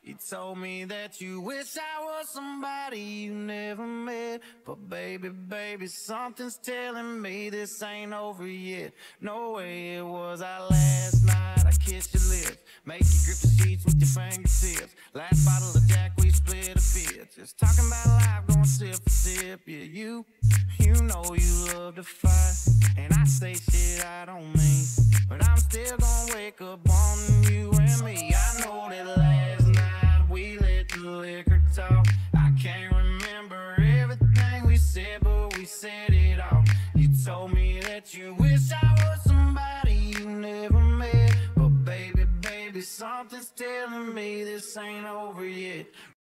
You told me that you wish I was somebody you never met. But baby, baby, something's telling me this ain't over yet. No way it was our last night. I kissed your lips, make you grip the sheets with your fingertips. Last bottle of Jack, we split a fifth. Just talking about life, going sip for sip. Yeah, you know you love to fight, and I say shit I don't mean, but I'm still gonna wake up on you and me. I know that last night we let the liquor talk. I can't remember everything we said, but we said it all. You told me that you wish I was somebody you never met. But baby, baby, something's telling me this ain't over yet.